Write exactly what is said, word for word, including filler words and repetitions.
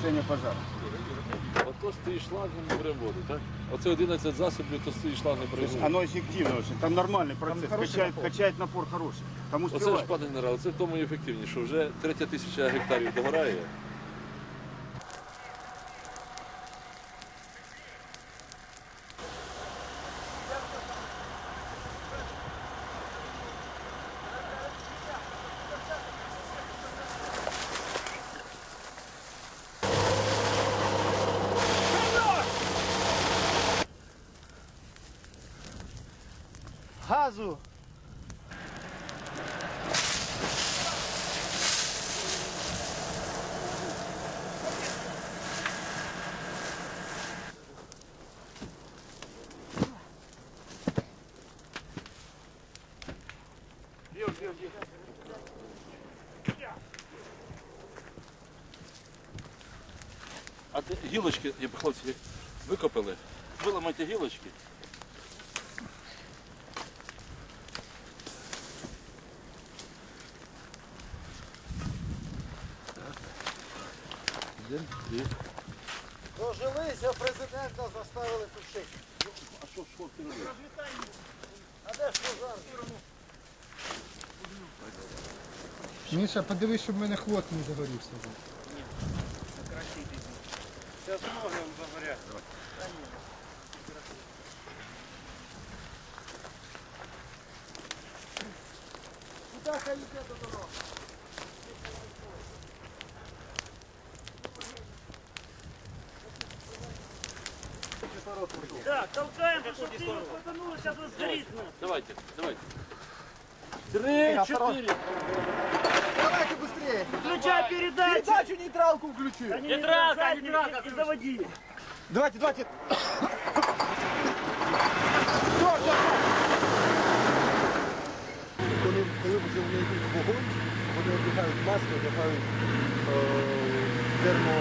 гашения пожара. Ото стоїть шланг, ми беремо воду, так? Оце одинадцять засобів, то стоїть шланг, ми То есть беремо воду. оно эффективно очень. Там нормальный процесс. хороший Качает, напор. качает напор хороший. Там Оце ж, успевает. пане генерал, це в тому і ефективніше, що вже третя тисяча гектарів догорає. Газу! А те гілочки, я б, хлопці, викопали, виламайте гілочки. Один, дві. Дожилися, президента заставили тушити. А що ж хлопці робили? А де ж пожар? Міша, подивись, щоб в мене хвост не загорівся. Зараз ноги загорять. Куди ходите до дороги? Так, толкаем, чтобы ты не потонула, сейчас он сгорит. Давайте, давайте. Три, чотири. Давайте быстрее! Включай передачу. Передачу нейтралку включи! Нейтралка, нейтралка, и заводи. Давайте, давайте! Коли, коли вже вони йдуть в вогонь, вони одягають маски, одягають е, термо